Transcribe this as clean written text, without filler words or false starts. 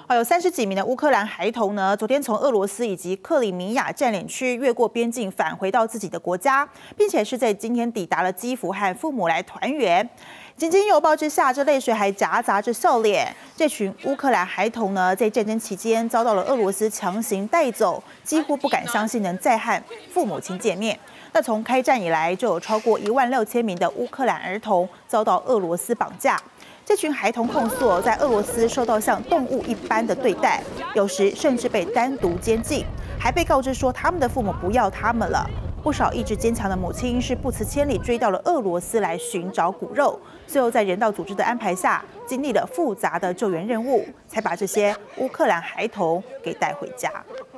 有30几名的乌克兰孩童呢，昨天从俄罗斯以及克里米亚占领区越过边境返回到自己的国家，并且是在今天抵达了基辅和父母来团圆。津津有报之下，这泪水还夹杂着笑脸。这群乌克兰孩童呢，在战争期间遭到了俄罗斯强行带走，几乎不敢相信能再和父母亲见面。那从开战以来，就有超过16000名的乌克兰儿童遭到俄罗斯绑架。这群孩童控诉，在俄罗斯受到像动物一般的对待，有时甚至被单独监禁，还被告知说他们的父母不要他们了。不少意志坚强的母亲是不辞千里追到了俄罗斯来寻找骨肉，最后在人道组织的安排下，经历了复杂的救援任务，才把这些乌克兰孩童给带回家。